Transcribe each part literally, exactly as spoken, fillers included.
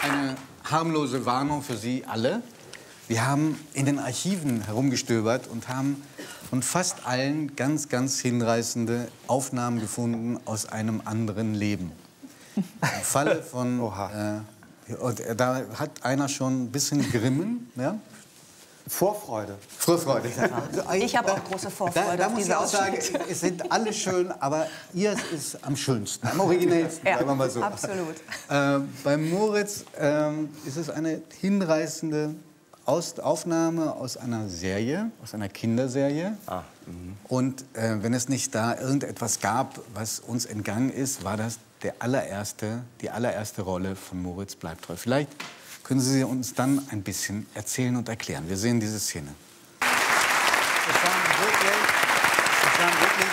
eine harmlose Warnung für Sie alle. Wir haben in den Archiven herumgestöbert und haben von fast allen ganz, ganz hinreißende Aufnahmen gefunden aus einem anderen Leben. Im Falle von... Äh, und da hat einer schon ein bisschen Grimmen, ja? Vorfreude. Vorfreude. Ich habe auch große Vorfreude Da, da auf muss ich diese auch sagen, Ausschnitte. es sind alle schön, aber ihr ist am schönsten, am originellsten, Ja, sagen wir mal so. absolut. Äh, bei Moritz ähm, ist es eine hinreißende aus Aufnahme aus einer Serie, aus einer Kinderserie. Ah, mhm. Und äh, wenn es nicht da irgendetwas gab, was uns entgangen ist, war das der allererste, die allererste Rolle von Moritz bleibt treu. Vielleicht können Sie uns dann ein bisschen erzählen und erklären. Wir sehen diese Szene. Es waren wirklich, es waren wirklich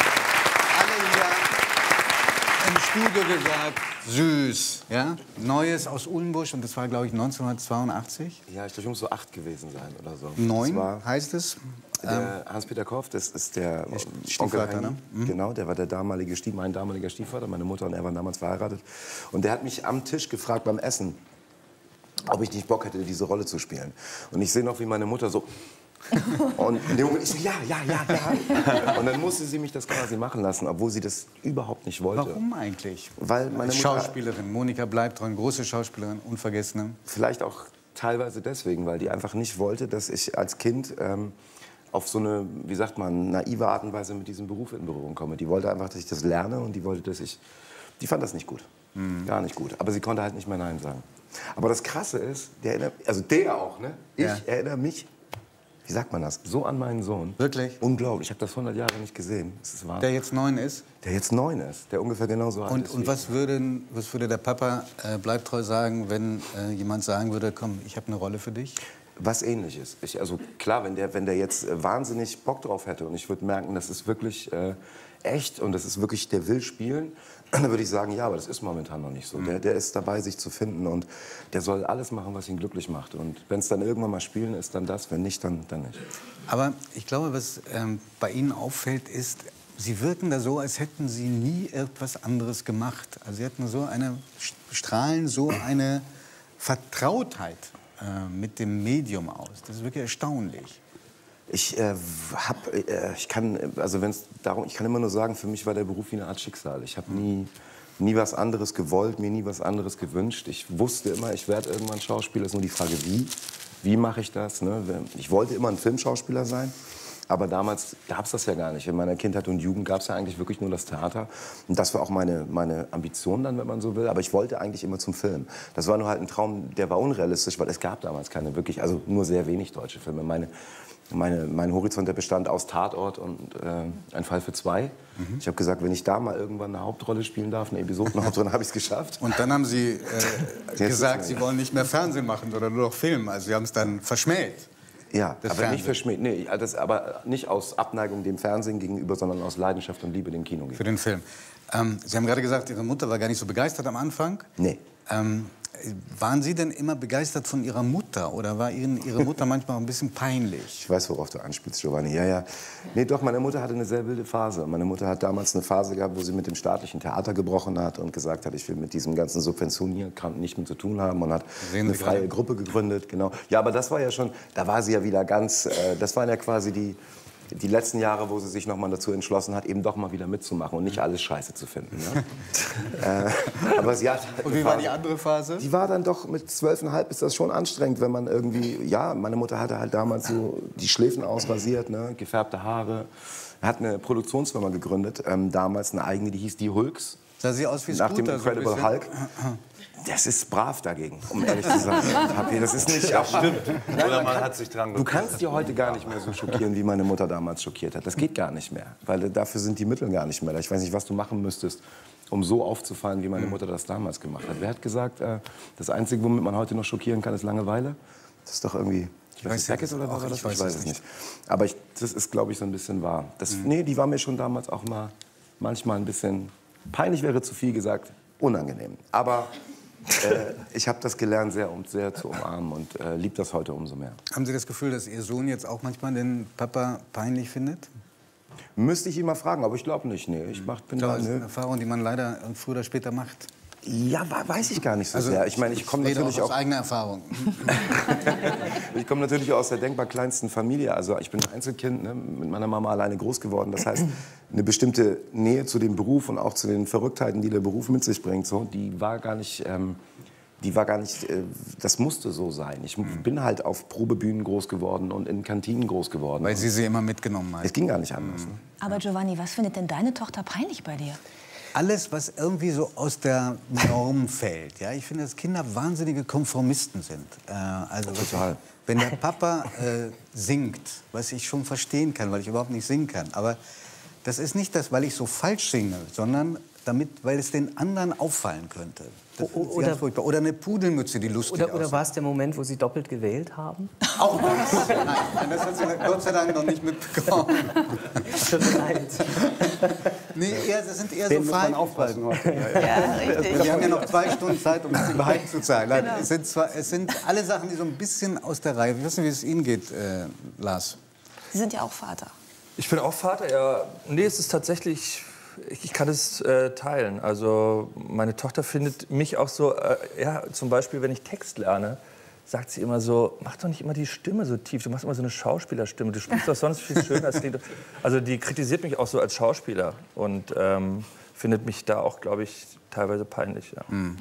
alle hier im Studio gesagt, süß, ja? Neues aus Uhlenbusch und das war, glaube ich, neunzehnhundertzweiundachtzig. Ja, ich glaube, ich muss so acht gewesen sein oder so. Neun Das war heißt es. der Hans-Peter Koff, das ist der Stiefvater, Onkel Heini. ne? Mhm. Genau, der war der damalige Stief, mein damaliger Stiefvater. Meine Mutter und er waren damals verheiratet. Und der hat mich am Tisch gefragt beim Essen, ob ich nicht Bock hätte, diese Rolle zu spielen. Und ich sehe noch, wie meine Mutter so... Und in dem Moment, ich so, ja, ja, ja, ja. Und dann musste sie mich das quasi machen lassen, obwohl sie das überhaupt nicht wollte. Warum eigentlich? Weil meine Mutter... Schauspielerin, Monika Bleibtreu, große Schauspielerin, unvergessene. Vielleicht auch teilweise deswegen, weil die einfach nicht wollte, dass ich als Kind ähm, auf so eine, wie sagt man, naive Art und Weise mit diesem Beruf in Berührung komme. Die wollte einfach, dass ich das lerne und die wollte, dass ich... Die fand das nicht gut. Mhm. Gar nicht gut. Aber sie konnte halt nicht mehr Nein sagen. Aber das Krasse ist, der erinnert, also der auch, ne? Ich Ja. erinnere mich, wie sagt man das, so an meinen Sohn. Wirklich? Unglaublich. Ich habe das hundert Jahre nicht gesehen. Das ist Wahnsinn. Der jetzt neun ist. Der jetzt neun ist, der ungefähr genauso alt Und, ist. und wie was, würde, was würde der Papa äh, Bleibtreu sagen, wenn äh, jemand sagen würde, komm, ich habe eine Rolle für dich? Was Ähnliches. Ich, also klar, wenn der, wenn der jetzt äh, wahnsinnig Bock drauf hätte und ich würde merken, das ist wirklich äh, echt und das ist wirklich, der will spielen, dann würde ich sagen, ja, aber das ist momentan noch nicht so. Mhm. Der, der ist dabei, sich zu finden und der soll alles machen, was ihn glücklich macht. Und wenn es dann irgendwann mal spielen ist, dann das, wenn nicht, dann, dann nicht. Aber ich glaube, was ähm, bei Ihnen auffällt, ist, Sie wirken da so, als hätten Sie nie etwas anderes gemacht. Also Sie hätten so eine, strahlen so eine Vertrautheit äh, mit dem Medium aus. Das ist wirklich erstaunlich. Ich äh, hab, äh, ich kann, also wenn es darum, ich kann immer nur sagen, für mich war der Beruf wie eine Art Schicksal. Ich habe nie, nie was anderes gewollt, mir nie was anderes gewünscht. Ich wusste immer, ich werde irgendwann Schauspieler. Ist nur die Frage, wie, wie mache ich das? Ne? Ich wollte immer ein Filmschauspieler sein. Aber damals gab es das ja gar nicht. In meiner Kindheit und Jugend gab es ja eigentlich wirklich nur das Theater. Und das war auch meine, meine Ambition dann, wenn man so will. Aber ich wollte eigentlich immer zum Film. Das war nur halt ein Traum, der war unrealistisch, weil es gab damals keine wirklich, also nur sehr wenig deutsche Filme. Meine, meine, mein Horizont, der bestand aus Tatort und äh, Ein Fall für zwei. Mhm. Ich habe gesagt, wenn ich da mal irgendwann eine Hauptrolle spielen darf, eine Episodenhauptrolle, habe ich es geschafft. Und dann haben Sie äh, gesagt, Sie wollen nicht mehr Fernsehen machen, sondern nur noch Film. Also Sie haben es dann verschmäht. Ja, Das aber Fernsehen. nicht verschmäht. Nee, das, aber nicht aus Abneigung dem Fernsehen gegenüber, sondern aus Leidenschaft und Liebe dem Kino gegenüber. Für den Film. Ähm, Sie haben gerade gesagt, Ihre Mutter war gar nicht so begeistert am Anfang. Nee. Ähm, waren Sie denn immer begeistert von Ihrer Mutter? Oder war Ihnen Ihre Mutter manchmal auch ein bisschen peinlich? Ich weiß, worauf du anspielst, Giovanni. Ja, ja. Nee, doch, meine Mutter hatte eine sehr wilde Phase. Meine Mutter hat damals eine Phase gehabt, wo sie mit dem staatlichen Theater gebrochen hat und gesagt hat, ich will mit diesem ganzen Subventionierkram nicht mehr zu tun haben und hat eine freie gerade? Gruppe gegründet. Genau. Ja, aber das war ja schon, da war sie ja wieder ganz, äh, das waren ja quasi die, die letzten Jahre, wo sie sich noch mal dazu entschlossen hat, eben doch mal wieder mitzumachen und nicht alles scheiße zu finden. Ja? äh, aber sie hat und wie war die andere Phase? Die war dann doch mit zwölfeinhalb ist das schon anstrengend, wenn man irgendwie, ja, meine Mutter hatte halt damals so die Schläfen ausrasiert, ne, gefärbte Haare. Hat eine Produktionsfirma gegründet, ähm, damals eine eigene, die hieß Die Hulks. Sah sie aus wie Nach dem Scooter, Incredible so Hulk. Das ist brav dagegen, um ehrlich zu sein. Das ist nicht... Ja, stimmt. Nein, Oder man kann, hat sich dran du kannst dir heute gar nicht mehr so schockieren, wie meine Mutter damals schockiert hat. Das geht gar nicht mehr, weil dafür sind die Mittel gar nicht mehr da. Ich weiß nicht, was du machen müsstest, um so aufzufallen, wie meine Mutter das damals gemacht hat. Wer hat gesagt, äh, das Einzige, womit man heute noch schockieren kann, ist Langeweile? Das ist doch irgendwie... Ich weiß, weiß nicht, oder war das? Ich weiß, ich weiß es nicht. Aber ich, das ist, glaube ich, so ein bisschen wahr. Das, mhm. Nee, die war mir schon damals auch mal manchmal ein bisschen... Peinlich wäre zu viel gesagt, unangenehm. Aber äh, ich habe das gelernt, sehr, um, sehr zu umarmen und äh, liebe das heute umso mehr. Haben Sie das Gefühl, dass Ihr Sohn jetzt auch manchmal den Papa peinlich findet? Müsste ich ihn mal fragen, aber ich glaube nicht. Nee, ich mach, bin ich glaube, da, das ist nee. eine Erfahrung, die man leider früher oder später macht. Ja, weiß ich gar nicht so Also, sehr. Ich meine, ich komme natürlich aus auch eigener Erfahrung. Ich komme natürlich aus der denkbar kleinsten Familie. Also ich bin Einzelkind, ne, mit meiner Mama alleine groß geworden. Das heißt, eine bestimmte Nähe zu dem Beruf und auch zu den Verrücktheiten, die der Beruf mit sich bringt, so, die war gar nicht, ähm, die war gar nicht, äh, das musste so sein. Ich bin halt auf Probebühnen groß geworden und in Kantinen groß geworden. Weil Sie sie immer mitgenommen haben. Es ging gar nicht anders. Ne? Aber Giovanni, was findet denn deine Tochter peinlich bei dir? Alles, was irgendwie so aus der Norm fällt. Ja? Ich finde, dass Kinder wahnsinnige Konformisten sind. Äh, also, Total. Wenn der Papa äh, singt, was ich schon verstehen kann, weil ich überhaupt nicht singen kann. Aber das ist nicht das, weil ich so falsch singe, sondern damit, weil es den anderen auffallen könnte. Das O ist oder, ganz furchtbar. Oder eine Pudelmütze, die lustig oder, oder aussieht. war es der Moment, wo Sie doppelt gewählt haben? Auch das? Nein, das hat sie Gott sei Dank noch nicht mitbekommen. Tut mir leid. Nee, eher, das sind eher Den so muss man Fallen. aufhalten heute. Ja, richtig. Wir haben ja noch zwei Stunden Zeit, um es den beiden zu zeigen. Genau. Es, sind zwar, es sind alle Sachen, die so ein bisschen aus der Reihe. Ich weiß nicht, wie es Ihnen geht, äh, Lars. Sie sind ja auch Vater. Ich bin auch Vater, ja. Nee, es ist tatsächlich, ich, ich kann es äh, teilen. Also meine Tochter findet mich auch so, äh, ja, zum Beispiel, wenn ich Text lerne, sagt sie immer so, mach doch nicht immer die Stimme so tief, du machst immer so eine Schauspielerstimme, du sprichst doch sonst viel schöner. Also die kritisiert mich auch so als Schauspieler und ähm, findet mich da auch, glaube ich, teilweise peinlich. Ja. Mm.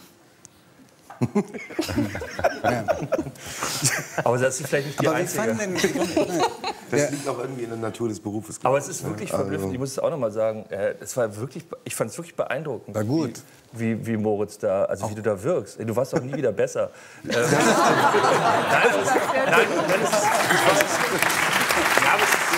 ja. Aber das ist vielleicht nicht die Aber wie einzige. fanden denn, Das liegt auch irgendwie in der Natur des Berufes. Aber es ist wirklich Also- verblüffend, ich muss es auch noch mal sagen. äh, Es war wirklich, ich fand es wirklich beeindruckend. War gut. Wie, wie, wie Moritz da, also wie du da wirkst. Ey, du warst doch nie wieder besser. Ähm, nein, das ist, nein, das ist, ja, aber es ist,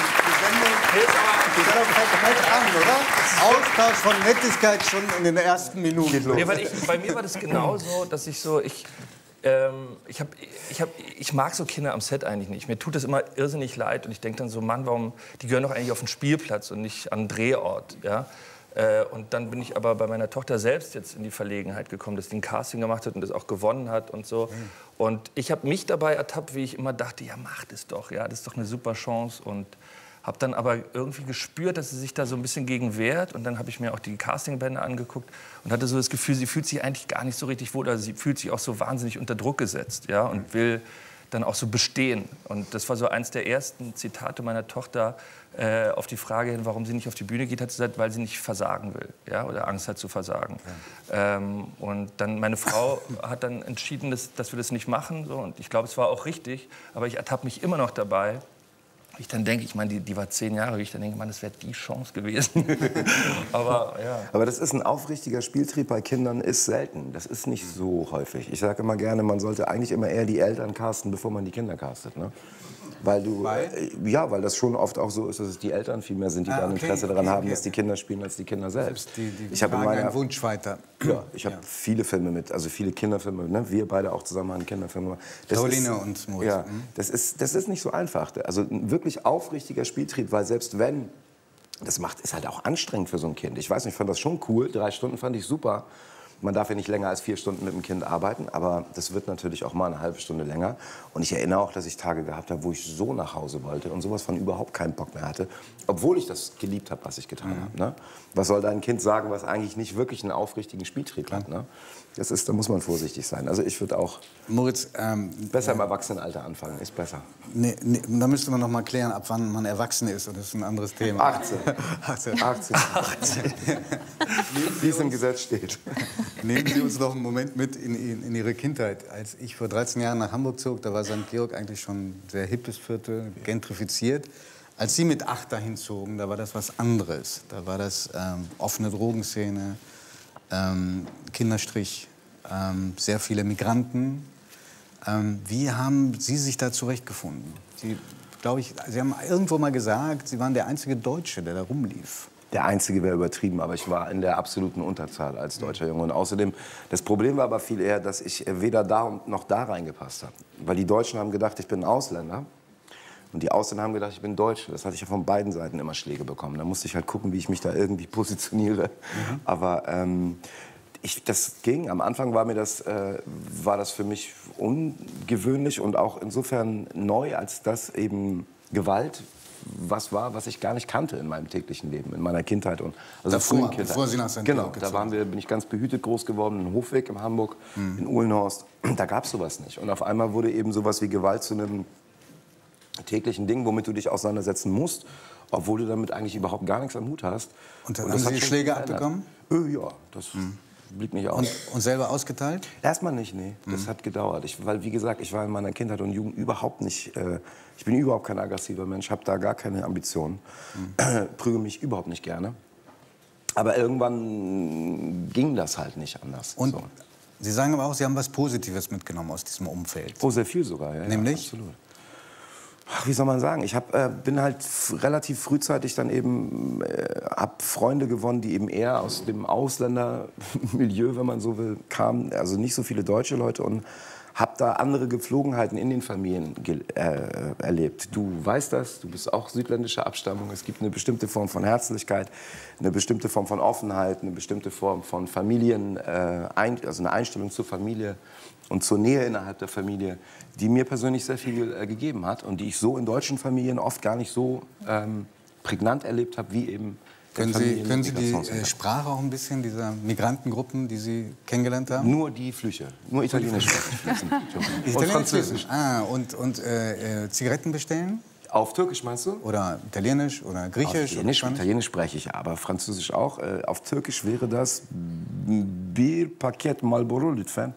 Austausch von Nettigkeit schon in den ersten Minuten. nee, weil ich, bei mir war das genauso, dass ich so, ich, ähm, ich, hab, ich, hab, ich mag so Kinder am Set eigentlich nicht. Mir tut das immer irrsinnig leid und ich denke dann so, Mann, warum, die gehören doch eigentlich auf den Spielplatz und nicht an den Drehort, ja. Äh, und dann bin ich aber bei meiner Tochter selbst jetzt in die Verlegenheit gekommen, dass die ein Casting gemacht hat und das auch gewonnen hat und so. Mhm. Und ich habe mich dabei ertappt, wie ich immer dachte, ja, mach das doch, ja, das ist doch eine super Chance. Und habe dann aber irgendwie gespürt, dass sie sich da so ein bisschen gegen wehrt. Und dann habe ich mir auch die Castingbänder angeguckt und hatte so das Gefühl, sie fühlt sich eigentlich gar nicht so richtig wohl. Also sie fühlt sich auch so wahnsinnig unter Druck gesetzt, ja, und will dann auch so bestehen. Und das war so eins der ersten Zitate meiner Tochter äh, auf die Frage hin, warum sie nicht auf die Bühne geht, hat sie gesagt, weil sie nicht versagen will, ja, oder Angst hat zu versagen. Ja. Ähm, und dann meine Frau hat dann entschieden, dass, dass wir das nicht machen. So. Und ich glaube, es war auch richtig, aber ich ertappe mich immer noch dabei. Ich dann denke, ich meine, die, die war zehn Jahre, ich dann denke, man, das wäre die Chance gewesen. aber, ja. Aber das ist ein aufrichtiger Spieltrieb bei Kindern, ist selten. Das ist nicht so häufig. Ich sage immer gerne, man sollte eigentlich immer eher die Eltern casten, bevor man die Kinder castet. Ne? Weil du, Weil? Äh, ja, weil das schon oft auch so ist, dass es die Eltern viel mehr sind, die Ah, dann okay, Interesse daran okay, haben, okay. dass die Kinder spielen, als die Kinder selbst. Die, die ich habe in tragen meiner einen Wunsch weiter. Ja, ich habe Ja. viele Filme mit, also viele Kinderfilme. Ne? Wir beide auch zusammen haben Kinderfilme. Das Caroline ist, und Moritz. Ja, Mhm. das ist, das ist nicht so einfach. Also ein wirklich aufrichtiger Spieltrieb, weil selbst wenn, das macht, ist halt auch anstrengend für so ein Kind. Ich weiß nicht, ich fand das schon cool. Drei Stunden fand ich super. Man darf ja nicht länger als vier Stunden mit dem Kind arbeiten, aber das wird natürlich auch mal eine halbe Stunde länger. Und ich erinnere auch, dass ich Tage gehabt habe, wo ich so nach Hause wollte und sowas von überhaupt keinen Bock mehr hatte, obwohl ich das geliebt habe, was ich getan Mhm. habe. Ne? Was soll dein Kind sagen, was eigentlich nicht wirklich einen aufrichtigen Spieltrieb hat? Ne? Das ist, da muss man vorsichtig sein. Also ich würde auch Moritz, ähm, besser im Erwachsenenalter anfangen, ist besser. nee, nee, da müsste man noch mal klären, ab wann man erwachsen ist. Und das ist ein anderes Thema. achtzehn. achtzehn. achtzehn. achtzehn. Wie es im Gesetz steht. Nehmen Sie uns noch einen Moment mit in, in, in Ihre Kindheit. Als ich vor dreizehn Jahren nach Hamburg zog, da war Sankt Georg eigentlich schon ein sehr hippes Viertel, gentrifiziert. Als Sie mit acht dahin zogen, da war das was anderes. Da war das ähm, offene Drogenszene, ähm, Kinderstrich, ähm, sehr viele Migranten. Ähm, wie haben Sie sich da zurechtgefunden? Sie, glaube ich, Sie haben irgendwo mal gesagt, Sie waren der einzige Deutsche, der da rumlief. Der Einzige wäre übertrieben, aber ich war in der absoluten Unterzahl als deutscher Junge. Und außerdem, das Problem war aber viel eher, dass ich weder da noch da reingepasst habe. Weil die Deutschen haben gedacht, ich bin ein Ausländer. Und die Ausländer haben gedacht, ich bin Deutsche. Das hatte ich ja von beiden Seiten immer Schläge bekommen. Da musste ich halt gucken, wie ich mich da irgendwie positioniere. Mhm. Aber ähm, ich, das ging. Am Anfang war mir das, äh, war das für mich ungewöhnlich und auch insofern neu, als dass eben Gewalt was war, was ich gar nicht kannte in meinem täglichen Leben, in meiner Kindheit und also Davor, frühen Kindheit. bevor Sie nach Sankt Genau, Georg da waren wir, bin ich ganz behütet groß geworden, in Hofweg in Hamburg, mhm. in Uhlenhorst. Da gab es sowas nicht. Und auf einmal wurde eben sowas wie Gewalt zu einem täglichen Ding, womit du dich auseinandersetzen musst, obwohl du damit eigentlich überhaupt gar nichts am Hut hast. Und, und haben das Sie hat schon Schläge verändert. abbekommen? Äh, ja, das mhm. blieb nicht aus. Und, und selber ausgeteilt? Erstmal nicht, nee. Das mhm. hat gedauert. Ich, weil, wie gesagt, ich war in meiner Kindheit und Jugend überhaupt nicht, äh, ich bin überhaupt kein aggressiver Mensch, habe da gar keine Ambitionen, mhm. prüge mich überhaupt nicht gerne. Aber irgendwann ging das halt nicht anders. Und so. Sie sagen aber auch, Sie haben was Positives mitgenommen aus diesem Umfeld. Oh, sehr viel sogar, ja. Nämlich? Ja, absolut. Ach, wie soll man sagen? Ich hab, äh, bin halt relativ frühzeitig dann eben, äh, hab Freunde gewonnen, die eben eher aus dem Ausländermilieu, wenn man so will, kamen. Also nicht so viele deutsche Leute und hab da andere Gepflogenheiten in den Familien äh, erlebt. Du weißt das, du bist auch südländischer Abstammung. Es gibt eine bestimmte Form von Herzlichkeit, eine bestimmte Form von Offenheit, eine bestimmte Form von Familien, äh, ein, also eine Einstellung zur Familie und zur Nähe innerhalb der Familie, die mir persönlich sehr viel äh, gegeben hat und die ich so in deutschen Familien oft gar nicht so ähm, prägnant erlebt habe, wie eben Können Sie, können Sie die äh, Sprache auch ein bisschen dieser Migrantengruppen, die Sie kennengelernt haben? Nur die Flüche, nur Italienisch. Und Französisch. Ah, und, und äh, äh, Zigaretten bestellen? Auf Türkisch meinst du? Oder Italienisch oder Griechisch? Auf Italienisch, oder Italienisch spreche ich, aber Französisch auch. Äh, auf Türkisch wäre das Bir Paket Marlboro Lütfen.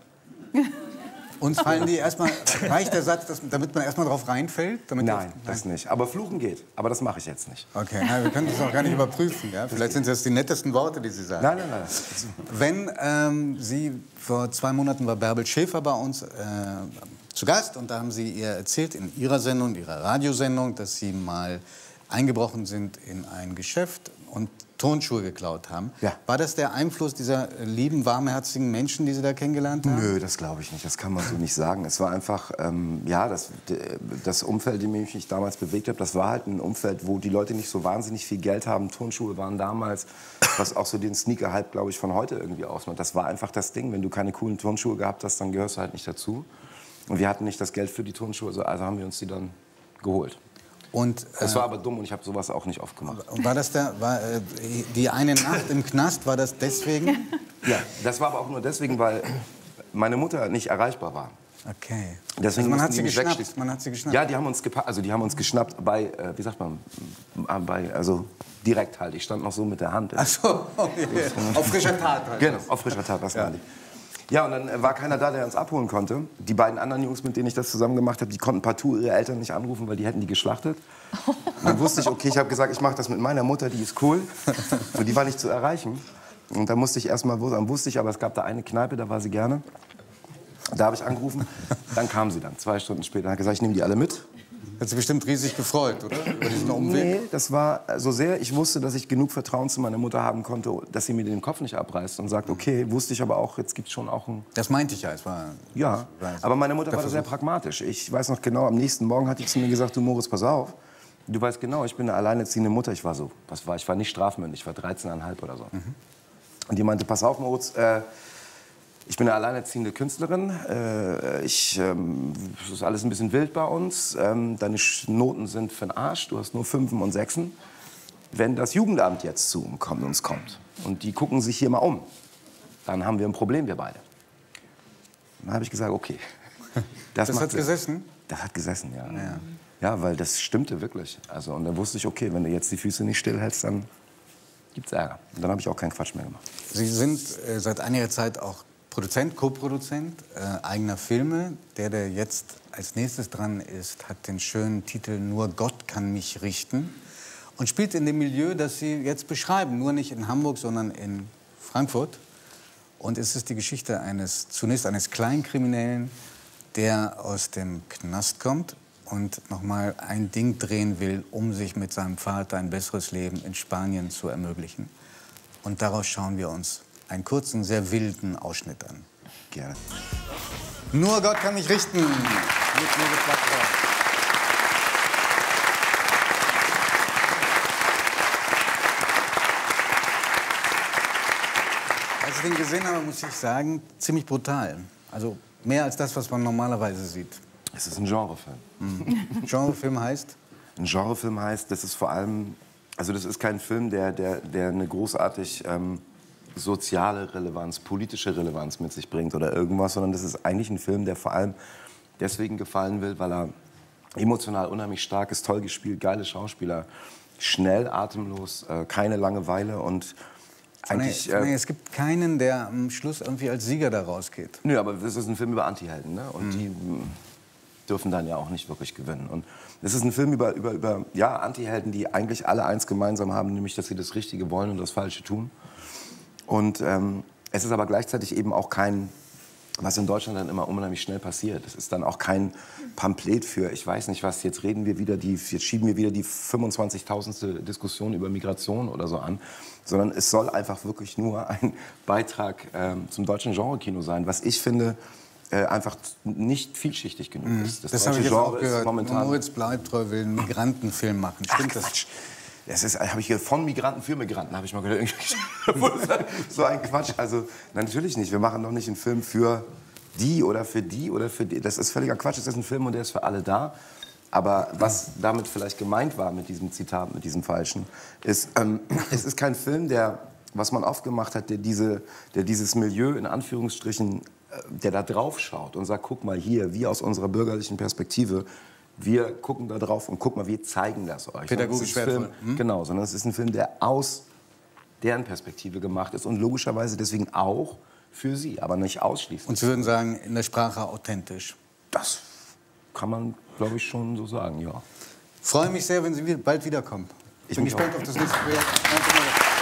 Uns fallen die erstmal, reicht der Satz, dass, damit man erstmal drauf reinfällt? Damit Nein, das nicht. Aber fluchen geht. Aber das mache ich jetzt nicht. Okay, na, wir können das auch gar nicht überprüfen. Ja? Vielleicht sind das die nettesten Worte, die Sie sagen. Nein, nein, nein. Wenn ähm, Sie, vor zwei Monaten war Bärbel Schäfer bei uns äh, zu Gast und da haben Sie ihr erzählt in Ihrer Sendung, Ihrer Radiosendung, dass Sie mal eingebrochen sind in ein Geschäft und Turnschuhe geklaut haben. Ja. War das der Einfluss dieser lieben, warmherzigen Menschen, die Sie da kennengelernt haben? Nö, das glaube ich nicht. Das kann man so nicht sagen. Es war einfach, ähm, ja, das, das Umfeld, in dem ich mich damals bewegt habe, das war halt ein Umfeld, wo die Leute nicht so wahnsinnig viel Geld haben. Turnschuhe waren damals, was auch so den Sneaker-Hype, glaube ich, von heute irgendwie ausmacht. Das war einfach das Ding. Wenn du keine coolen Turnschuhe gehabt hast, dann gehörst du halt nicht dazu. Und wir hatten nicht das Geld für die Turnschuhe, also haben wir uns die dann geholt. Und, äh, das war aber dumm und ich habe sowas auch nicht oft gemacht. War das der, war, äh, die eine Nacht im Knast, war das deswegen? Ja, das war aber auch nur deswegen, weil meine Mutter nicht erreichbar war. Okay. Deswegen also man, hat mussten sie die mich geschnappt, wegschließen. man hat sie geschnappt? Ja, die haben uns, gepa also die haben uns geschnappt bei, äh, wie sagt man, äh, bei, also direkt halt. Ich stand noch so mit der Hand. Ach so, okay. Auf frischer Tat halt. Genau, auf frischer Tat, das ja. meine ich. Ja, und dann war keiner da, der uns abholen konnte. Die beiden anderen Jungs, mit denen ich das zusammen gemacht habe, die konnten partout ihre Eltern nicht anrufen, weil die hätten die geschlachtet. Und dann wusste ich, okay, ich habe gesagt, ich mache das mit meiner Mutter, die ist cool. Und die war nicht zu erreichen. Und dann musste ich erst mal, dann wusste ich, aber es gab da eine Kneipe, da war sie gerne. Da habe ich angerufen, dann kam sie dann, zwei Stunden später. Hat gesagt, ich nehme die alle mit. Hat sie bestimmt riesig gefreut, oder? Über diesen Umweg? Nee, das war so sehr, ich wusste, dass ich genug Vertrauen zu meiner Mutter haben konnte, dass sie mir den Kopf nicht abreißt und sagt, okay, wusste ich aber auch, jetzt gibt es schon auch ein... Das meinte ich ja, es war... Ja, aber meine Mutter war da sehr pragmatisch. Ich weiß noch genau, am nächsten Morgen hat die zu mir gesagt, du Moritz, pass auf, du weißt genau, ich bin eine alleinerziehende Mutter. Ich war so, was war, ich war nicht strafmündig, ich war dreizehn Komma fünf oder so. Mhm. Und die meinte, pass auf, Moritz, äh, ich bin eine alleinerziehende Künstlerin. Äh, ich, ähm, das ist alles ein bisschen wild bei uns. Ähm, deine Noten sind für den Arsch. Du hast nur Fünfen und Sechsen. Wenn das Jugendamt jetzt zu uns kommt und die gucken sich hier mal um, dann haben wir ein Problem, wir beide. Dann habe ich gesagt, okay. Das, das macht hat Sinn. gesessen? Das hat gesessen, ja. ja. Ja, weil das stimmte wirklich. Also, und dann wusste ich, okay, wenn du jetzt die Füße nicht stillhältst, dann gibt's Ärger. Und dann habe ich auch keinen Quatsch mehr gemacht. Sie sind äh, seit einiger Zeit auch Produzent, Co-Produzent äh, eigener Filme. Der, der jetzt als nächstes dran ist, hat den schönen Titel Nur Gott kann mich richten und spielt in dem Milieu, das Sie jetzt beschreiben, nur nicht in Hamburg, sondern in Frankfurt. Und es ist die Geschichte eines, zunächst eines Kleinkriminellen, der aus dem Knast kommt und noch mal ein Ding drehen will, um sich mit seinem Vater ein besseres Leben in Spanien zu ermöglichen. Und daraus schauen wir uns einen kurzen, sehr wilden Ausschnitt an. Gerne. Nur Gott kann mich richten. Mit Moritz Lackner. Als ich den gesehen habe, muss ich sagen, ziemlich brutal. Also mehr als das, was man normalerweise sieht. Es ist ein Genrefilm. Mhm. Genrefilm heißt? ein Genrefilm heißt, das ist vor allem, also das ist kein Film, der, der, der eine großartig ähm, soziale Relevanz, politische Relevanz mit sich bringt oder irgendwas, sondern das ist eigentlich ein Film, der vor allem deswegen gefallen will, weil er emotional unheimlich stark ist, toll gespielt, geile Schauspieler, schnell, atemlos, äh, keine Langeweile und eigentlich... Nee, Äh, es gibt keinen, der am Schluss irgendwie als Sieger da rausgeht. Nö, aber das ist ein Film über Antihelden, ne? Und mhm. die mh, dürfen dann ja auch nicht wirklich gewinnen. Und es ist ein Film über, über, über ja, Antihelden, die eigentlich alle eins gemeinsam haben, nämlich, dass sie das Richtige wollen und das Falsche tun. Und ähm, es ist aber gleichzeitig eben auch kein, was in Deutschland dann immer unheimlich schnell passiert. Es ist dann auch kein Pamphlet für, ich weiß nicht was, jetzt reden wir wieder die, jetzt schieben wir wieder die fünfundzwanzigtausendste Diskussion über Migration oder so an, sondern es soll einfach wirklich nur ein Beitrag ähm, zum deutschen Genre-Kino sein, was ich finde, äh, einfach nicht vielschichtig genug Mhm. ist. Das, Das, das habe ich deutsche jetzt auch Genre ist gehört. momentan... Moritz Bleibtreu will einen Migrantenfilm machen. Stimmt Ach, das? Quatsch. Das ist, habe ich hier von Migranten für Migranten, habe ich mal gehört. So ein Quatsch. Also natürlich nicht. Wir machen doch nicht einen Film für die oder für die oder für die. Das ist völliger Quatsch. Es ist ein Film und der ist für alle da. Aber was damit vielleicht gemeint war mit diesem Zitat, mit diesem Falschen, ist, ähm, es ist kein Film, der, was man oft gemacht hat, der, diese, der dieses Milieu in Anführungsstrichen, äh, der da drauf schaut und sagt, guck mal hier, wie aus unserer bürgerlichen Perspektive, wir gucken da drauf und guck mal, wir zeigen das euch. Pädagogisch das ist ein Film, wertvoll. Hm? Genau, sondern es ist ein Film, der aus deren Perspektive gemacht ist und logischerweise deswegen auch für sie, aber nicht ausschließlich. Und Sie würden sagen, in der Sprache authentisch. Das kann man, glaube ich, schon so sagen, ja. Freue mich sehr, wenn Sie bald wiederkommen. Ich bin mich gespannt auch. auf das nächste Projekt. Danke.